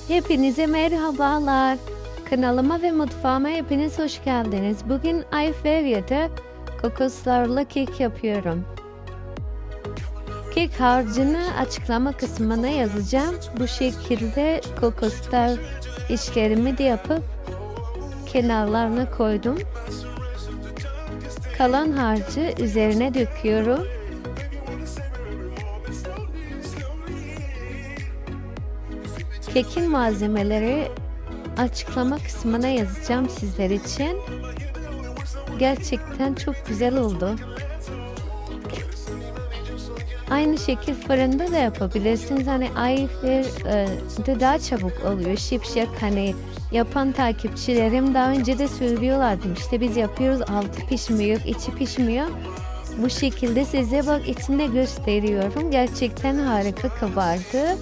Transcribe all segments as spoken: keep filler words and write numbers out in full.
Hepinize merhabalar. Kanalıma ve mutfağıma hepiniz hoş geldiniz. Bugün Ayferiye'de kokoslarla kek yapıyorum. Kek harcını açıklama kısmına yazacağım. Bu şekilde kokoslar işlerimi de yapıp kenarlarına koydum. Kalan harcı üzerine döküyorum. Kekin malzemeleri açıklama kısmına yazacağım sizler için. Gerçekten çok güzel oldu. Aynı şekil fırında da yapabilirsiniz. Hani Ayfer de daha çabuk oluyor. Şipşak, hani yapan takipçilerim daha önce de söylüyorlardı. İşte biz yapıyoruz, altı pişmiyor, içi pişmiyor. Bu şekilde size bak içinde gösteriyorum. Gerçekten harika kabardı.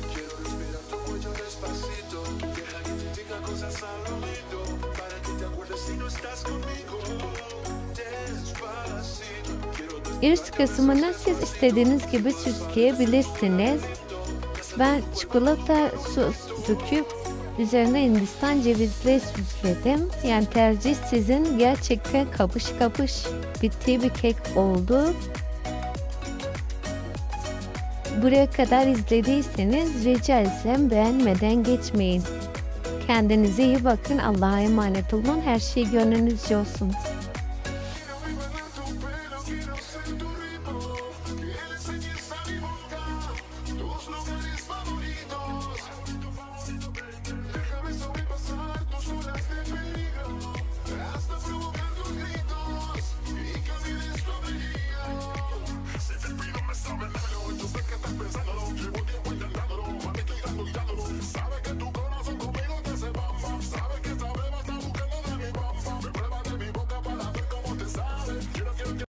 Üst kısmını siz istediğiniz gibi süsleyebilirsiniz. Ben çikolata sos döküp üzerine Hindistan cevizli süsledim. Yani tercih sizin. Gerçekten kapış kapış bittiği bir kek oldu. Buraya kadar izlediyseniz rica etsem beğenmeden geçmeyin. Kendinize iyi bakın. Allah'a emanet olun. Her şey gönlünüzce olsun.